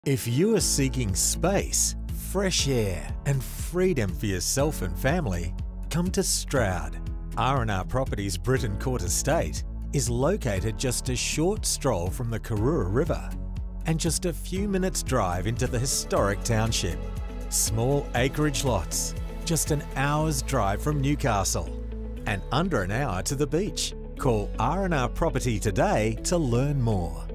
If you are seeking space, fresh air and freedom for yourself and family, come to Stroud. R&R Properties Briton Court Estate is located just a short stroll from the Karura River and just a few minutes drive into the historic township. Small acreage lots, just an hour's drive from Newcastle and under an hour to the beach. Call R&R Property today to learn more.